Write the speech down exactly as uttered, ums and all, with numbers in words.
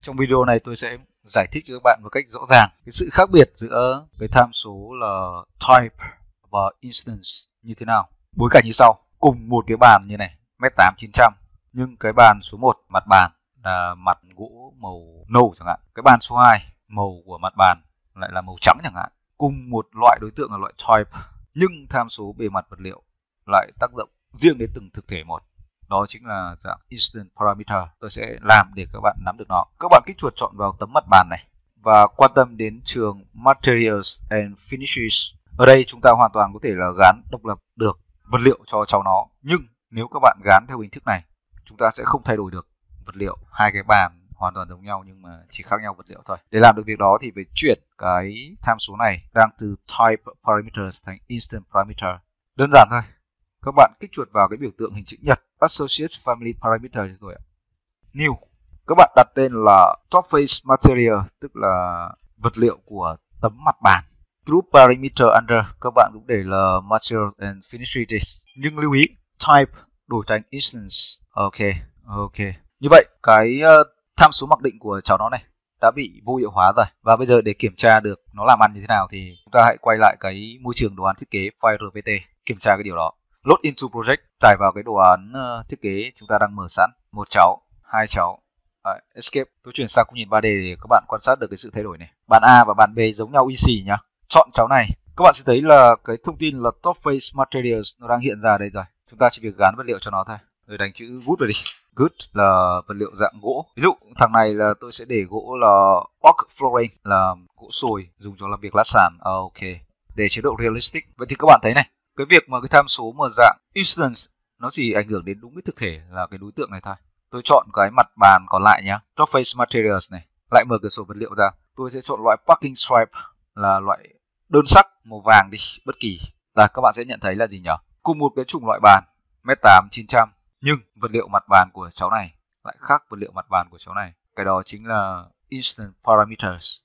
Trong video này tôi sẽ giải thích cho các bạn một cách rõ ràng cái sự khác biệt giữa cái tham số là type và instance như thế nào. Bối cảnh như sau, cùng một cái bàn như này, mét tám chín trăm, nhưng cái bàn số một mặt bàn là mặt gỗ màu nâu chẳng hạn. Cái bàn số hai màu của mặt bàn lại là màu trắng chẳng hạn. Cùng một loại đối tượng là loại type, nhưng tham số bề mặt vật liệu lại tác động riêng đến từng thực thể một. Đó chính là dạng instance parameter. Tôi sẽ làm để các bạn nắm được nó. Các bạn kích chuột chọn vào tấm mặt bàn này và quan tâm đến trường Materials and Finishes. Ở đây chúng ta hoàn toàn có thể là gán độc lập được vật liệu cho cháu nó. Nhưng nếu các bạn gán theo hình thức này, chúng ta sẽ không thay đổi được vật liệu. Hai cái bàn hoàn toàn giống nhau nhưng mà chỉ khác nhau vật liệu thôi. Để làm được việc đó thì phải chuyển cái tham số này đang từ type parameters thành instant parameter. Đơn giản thôi. Các bạn kích chuột vào cái biểu tượng hình chữ nhật Associate Family Parameter cho tôi ạ. New. Các bạn đặt tên là Top Face Material, tức là vật liệu của tấm mặt bàn. Group Parameter Under, các bạn cũng để là Material and Finishes. Nhưng lưu ý, Type đổi thành Instance. Ok, ok. Như vậy, cái uh, tham số mặc định của cháu nó này đã bị vô hiệu hóa rồi. Và bây giờ để kiểm tra được nó làm ăn như thế nào thì chúng ta hãy quay lại cái môi trường đồ án thiết kế file rờ pê tê, kiểm tra cái điều đó. Load into project, tải vào cái đồ án uh, thiết kế chúng ta đang mở sẵn. Một cháu, hai cháu. Đấy, escape. Tôi chuyển sang khung nhìn ba D để các bạn quan sát được cái sự thay đổi này. Bàn A và bàn B giống nhau y xì nhá. Chọn cháu này. Các bạn sẽ thấy là cái thông tin là Top Face Materials nó đang hiện ra đây rồi. Chúng ta chỉ việc gán vật liệu cho nó thôi. Rồi đánh chữ good vào đi. Good là vật liệu dạng gỗ. Ví dụ thằng này là tôi sẽ để gỗ là oak flooring, là gỗ sồi dùng cho làm việc lát sàn. À, ok. Để chế độ realistic. Vậy thì các bạn thấy này, cái việc mà cái tham số mà dạng instance nó chỉ ảnh hưởng đến đúng cái thực thể là cái đối tượng này thôi. Tôi chọn cái mặt bàn còn lại nhá, Top Face Materials này, lại mở cửa sổ vật liệu ra. Tôi sẽ chọn loại Parking Stripe là loại đơn sắc màu vàng đi, bất kỳ. Là các bạn sẽ nhận thấy là gì nhỉ? Cùng một cái chủng loại bàn, mét tám chín trăm, nhưng vật liệu mặt bàn của cháu này lại khác vật liệu mặt bàn của cháu này. Cái đó chính là Instant Parameters.